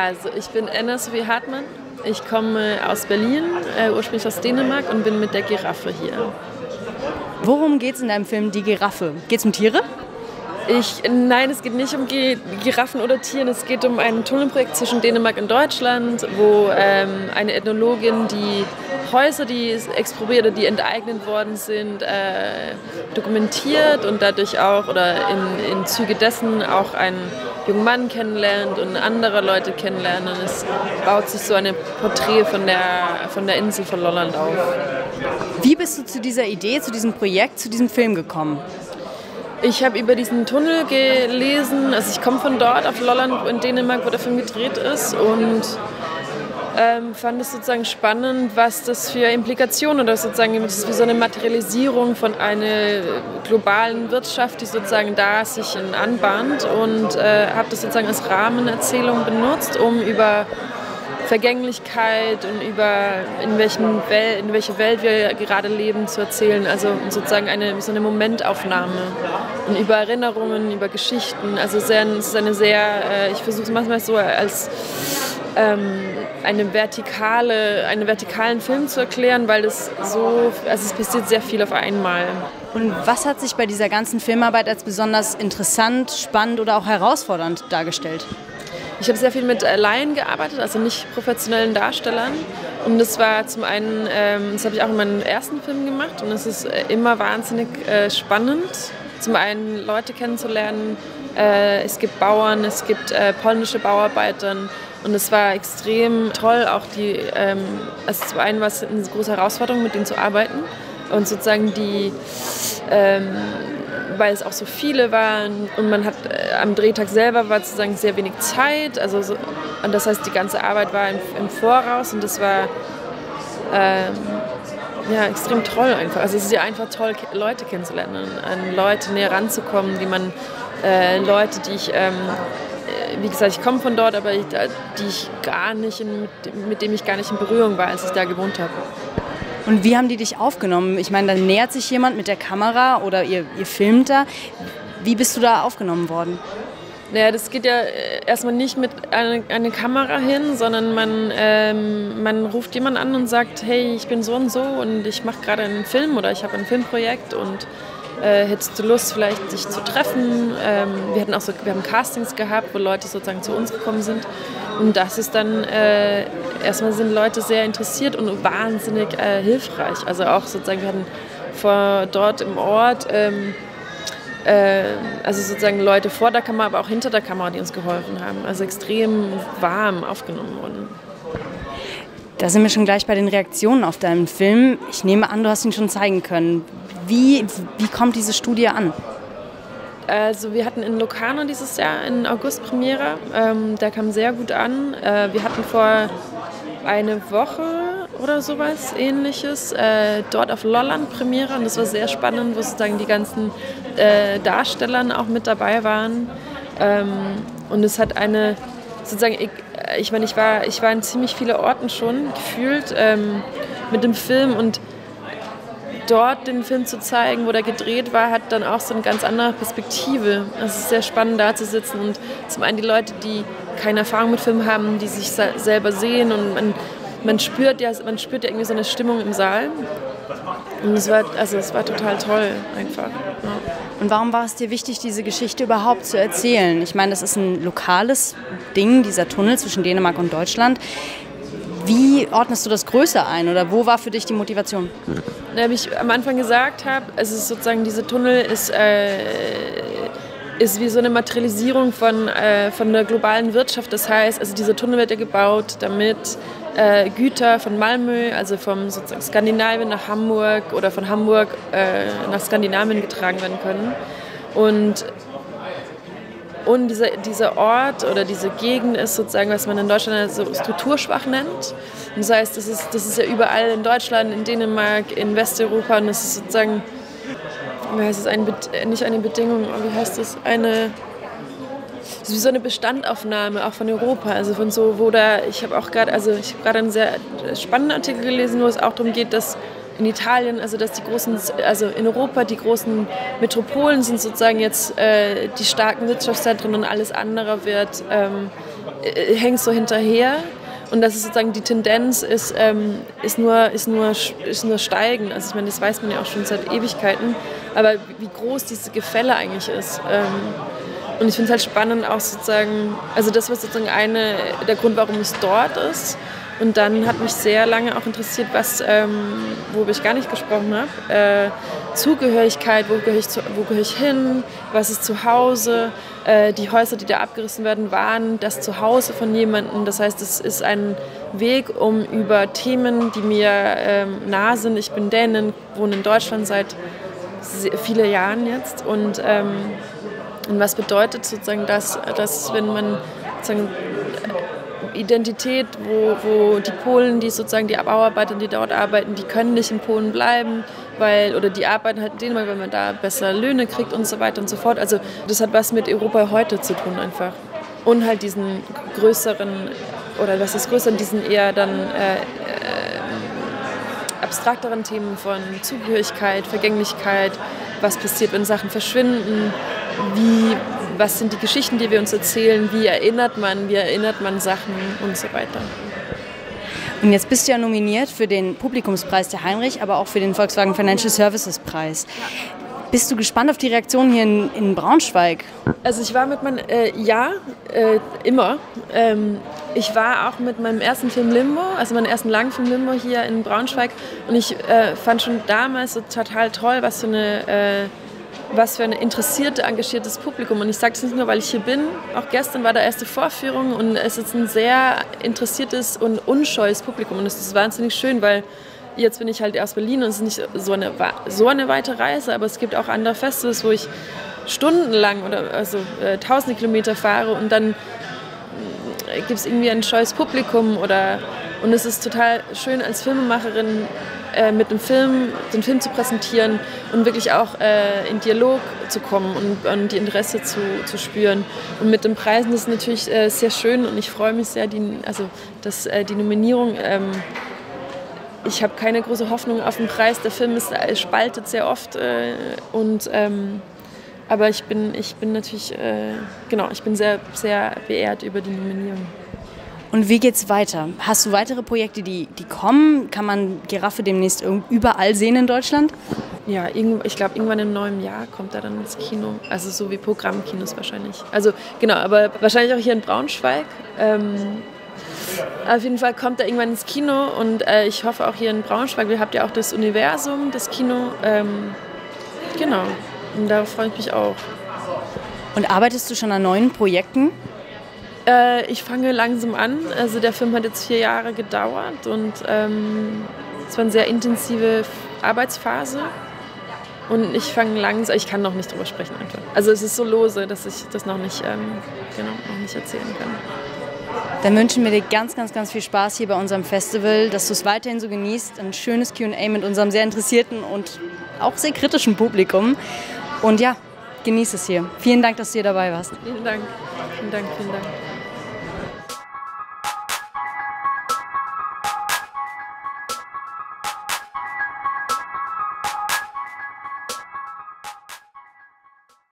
Also, ich bin Anna-Sophie Hartmann. Ich komme aus Berlin, ursprünglich aus Dänemark und bin mit der Giraffe hier. Worum geht es in deinem Film Die Giraffe? Geht es um Tiere? Nein, es geht nicht um Giraffen oder Tiere. Es geht um ein Tunnelprojekt zwischen Dänemark und Deutschland, wo eine Ethnologin die Häuser, die expropriiert oder die enteignet worden sind, dokumentiert und dadurch auch oder in Züge dessen auch einen jungen Mann kennenlernt und andere Leute kennenlernt. Und es baut sich so ein Porträt von der Insel von Lolland auf. Wie bist du zu dieser Idee, zu diesem Projekt, zu diesem Film gekommen? Ich habe über diesen Tunnel gelesen, also ich komme von dort auf Lolland in Dänemark, wo der Film gedreht ist und fand es sozusagen spannend, was das für Implikationen oder sozusagen das ist wie so eine Materialisierung von einer globalen Wirtschaft, die sozusagen da sich anbahnt und habe das sozusagen als Rahmenerzählung benutzt, um über Vergänglichkeit und über in welcher Welt wir gerade leben zu erzählen, also sozusagen so eine Momentaufnahme und über Erinnerungen, über Geschichten, also es ist eine sehr, ich versuche es manchmal so als einen vertikalen Film zu erklären, weil es passiert sehr viel auf einmal. Und was hat sich bei dieser ganzen Filmarbeit als besonders interessant, spannend oder auch herausfordernd dargestellt? Ich habe sehr viel mit Laien gearbeitet, also nicht professionellen Darstellern. Und das war zum einen, das habe ich auch in meinem ersten Film gemacht und es ist immer wahnsinnig spannend, zum einen Leute kennenzulernen. Es gibt Bauern, es gibt polnische Bauarbeiter und es war extrem toll, auch also zum einen war es eine große Herausforderung, mit denen zu arbeiten und sozusagen weil es auch so viele waren und man hat am Drehtag selber war sozusagen sehr wenig Zeit, und das heißt, die ganze Arbeit war im Voraus und das war extrem toll einfach. Also es ist ja einfach toll, Leute kennenzulernen, an Leute näher ranzukommen, Leute, die ich, wie gesagt, ich komme von dort, aber mit dem ich gar nicht in Berührung war, als ich da gewohnt habe. Und wie haben die dich aufgenommen? Ich meine, da nähert sich jemand mit der Kamera oder ihr filmt da. Wie bist du da aufgenommen worden? Naja, das geht ja erstmal nicht mit einer Kamera hin, sondern man ruft jemanden an und sagt, hey, ich bin so und ich mache gerade einen Film oder ich habe ein Filmprojekt und hättest du Lust, vielleicht dich zu treffen? Wir haben Castings gehabt, wo Leute sozusagen zu uns gekommen sind. Und das ist dann, erstmal sind Leute sehr interessiert und wahnsinnig hilfreich. Also auch sozusagen, wir hatten dort im Ort, also sozusagen Leute vor der Kamera, aber auch hinter der Kamera, die uns geholfen haben. Also extrem warm aufgenommen wurden. Da sind wir schon gleich bei den Reaktionen auf deinen Film. Ich nehme an, du hast ihn schon zeigen können. Wie kommt diese Studie an? Also wir hatten in Locarno dieses Jahr in August Premiere. Der kam sehr gut an. Wir hatten vor eine Woche oder sowas Ähnliches dort auf Lolland Premiere und das war sehr spannend, wo sozusagen die ganzen Darsteller auch mit dabei waren. Und es hat sozusagen, ich war in ziemlich vielen Orten schon gefühlt mit dem Film und dort den Film zu zeigen, wo der gedreht war, hat dann auch so eine ganz andere Perspektive. Es ist sehr spannend, da zu sitzen und zum einen die Leute, die keine Erfahrung mit Film haben, die sich selber sehen und man spürt ja irgendwie so eine Stimmung im Saal. Und es war total toll einfach. Ja. Und warum war es dir wichtig, diese Geschichte überhaupt zu erzählen? Ich meine, das ist ein lokales Ding, dieser Tunnel zwischen Dänemark und Deutschland. Wie ordnest du das größer ein oder wo war für dich die Motivation? Wie ich am Anfang gesagt habe, es ist sozusagen, dieser Tunnel ist wie so eine Materialisierung von der globalen Wirtschaft. Das heißt, also dieser Tunnel wird ja gebaut, damit Güter von Malmö, also vom sozusagen Skandinavien nach Hamburg oder von Hamburg nach Skandinavien getragen werden können. Und dieser Ort oder diese Gegend ist sozusagen, was man in Deutschland so strukturschwach nennt. Und das heißt, das ist ja überall in Deutschland, in Dänemark, in Westeuropa und das ist sozusagen, wie heißt es, nicht eine Bedingung, wie heißt das, das ist wie so eine Bestandaufnahme auch von Europa, also von so, ich habe gerade einen sehr spannenden Artikel gelesen, wo es auch darum geht, dass in Italien, also dass in Europa die großen Metropolen sind sozusagen jetzt die starken Wirtschaftszentren und alles andere wird hängst so hinterher. Und das ist sozusagen die Tendenz ist nur steigend. Also ich meine, das weiß man ja auch schon seit Ewigkeiten. Aber wie groß diese Gefälle eigentlich ist. Und ich finde es halt spannend auch sozusagen, also das war sozusagen der Grund, warum es dort ist. Und dann hat mich sehr lange auch interessiert, worüber ich gar nicht gesprochen habe. Zugehörigkeit, wo gehöre ich hin, was ist zu Hause. Die Häuser, die da abgerissen werden, waren das Zuhause von jemandem. Das heißt, es ist ein Weg, um über Themen, die mir nah sind. Ich bin Dänin, wohne in Deutschland seit vielen Jahren jetzt. Und was bedeutet sozusagen das, dass wenn man sozusagen Identität, wo die Polen, die sozusagen die Bauarbeiter, die dort arbeiten, die können nicht in Polen bleiben, oder die arbeiten halt in Dänemark, weil man da besser Löhne kriegt und so weiter und so fort. Also das hat was mit Europa heute zu tun einfach. Und halt diesen größeren, oder was ist größer, diesen eher dann abstrakteren Themen von Zugehörigkeit, Vergänglichkeit, was passiert, wenn Sachen verschwinden, was sind die Geschichten, die wir uns erzählen, wie erinnert man Sachen und so weiter. Und jetzt bist du ja nominiert für den Publikumspreis der Heinrich, aber auch für den Volkswagen Financial Services Preis. Bist du gespannt auf die Reaktion hier in Braunschweig? Also ich war mit immer. Ich war auch mit meinem ersten Film Limbo, also meinem ersten Langfilm Limbo hier in Braunschweig. Und ich fand schon damals so total toll, was für ein interessiertes, engagiertes Publikum. Und ich sage das nicht nur, weil ich hier bin. Auch gestern war da erste Vorführung und es ist ein sehr interessiertes und unscheues Publikum. Und es ist wahnsinnig schön, weil jetzt bin ich halt aus Berlin und es ist nicht so eine weite Reise, aber es gibt auch andere Festivals, wo ich stundenlang tausende Kilometer fahre und dann gibt es irgendwie ein scheues Publikum und es ist total schön als Filmemacherin mit dem Film, den Film zu präsentieren und wirklich auch in Dialog zu kommen und die Interesse zu spüren. Und mit den Preisen ist es natürlich sehr schön und ich freue mich sehr, dass die Nominierung, ich habe keine große Hoffnung auf den Preis, der Film spaltet sehr oft aber ich bin natürlich, ich bin sehr, sehr beehrt über die Nominierung. Und wie geht's weiter? Hast du weitere Projekte, die kommen? Kann man Giraffe demnächst überall sehen in Deutschland? Ja, ich glaube, irgendwann im neuen Jahr kommt er dann ins Kino. Also so wie Programmkinos wahrscheinlich. Also genau, aber wahrscheinlich auch hier in Braunschweig. Auf jeden Fall kommt er irgendwann ins Kino und ich hoffe auch hier in Braunschweig. Wir habt ja auch das Universum, das Kino. Genau, und darauf freue ich mich auch. Und arbeitest du schon an neuen Projekten? Ich fange langsam an. Also der Film hat jetzt 4 Jahre gedauert und es war eine sehr intensive Arbeitsphase. Und ich fange langsam, ich kann noch nicht drüber sprechen einfach. Also es ist so lose, dass ich das noch nicht erzählen kann. Dann wünschen wir dir ganz, ganz, ganz viel Spaß hier bei unserem Festival, dass du es weiterhin so genießt. Ein schönes Q&A mit unserem sehr interessierten und auch sehr kritischen Publikum. Und ja, genieß es hier. Vielen Dank, dass du hier dabei warst. Vielen Dank. Vielen Dank. Vielen Dank.